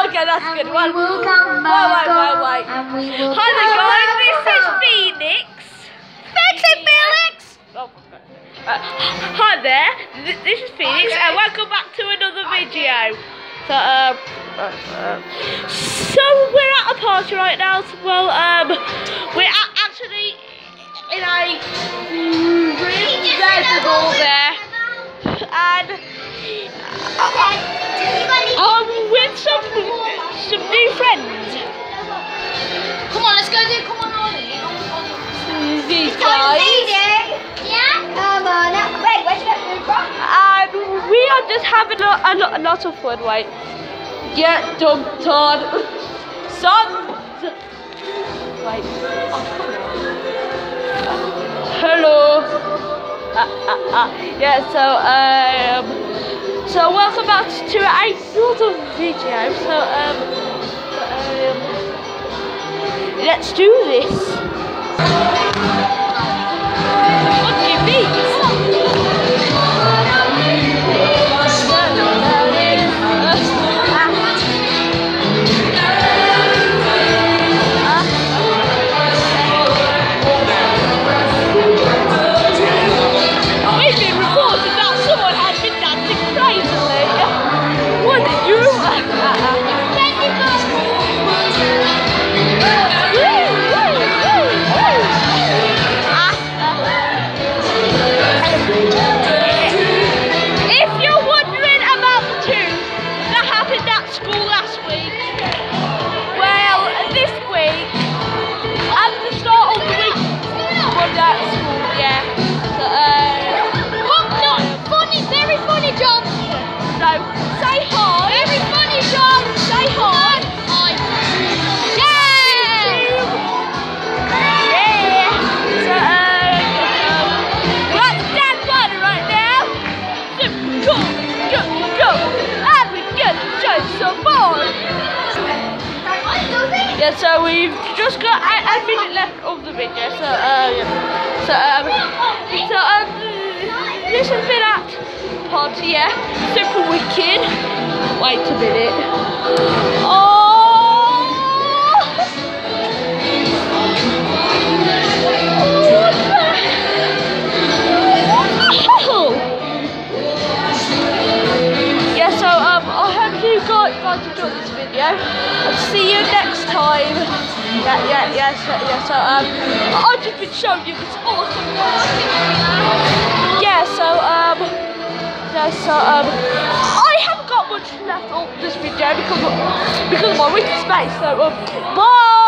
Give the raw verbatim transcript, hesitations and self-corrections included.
Okay, that's And good. we One. will come Wait, wait, back wait, wait. and we will Hi there, guys. This is Phoenix. Fancy Felix! Oh, uh, hi there. Th this is Phoenix, and welcome back to another video. So, um, uh, uh, so we're at a party right now. So, well, um, we're a- actually in a residential there, and I'm with some some new friends. Come on, let's go do come on, Ollie. These guys. Yeah? Come on. Wait, where'd you get food from? And we are just having a, a, lot, a lot of fun, right? Get dumped on. Son. Wait. Hello. Uh, uh, uh. Yeah, so, um, so welcome back to another video. So, um, um, let's do this. Fucking beats. We've been reported that someone has been dancing crazily. What did you? If you're wondering about the tune that happened at school last week, well, this week, at the start of the week, was at school, yeah. So, uh, Well, not funny, very funny, John. so say hi. Very funny, John. Say hi. Hi. Yeah. Yeah. So, uh, we're at the dance party right now. So, go, go, go. And we're gonna show some more. Yeah, so we've just got a, a minute left of the video. So, uh, yeah. So, um, so, um, this has been at party, yeah. Super wicked. Wait a minute. Oh! Oh! Yeah, so, um, I hope you guys, guys enjoyed this video. I'll see you next time. Yeah, yeah, yeah, so, yeah, so, um, I've just been showing you this awesome yeah, so, um, yeah, so, um, I haven't got much left of this video because, because of my wicked space, so, um, bye!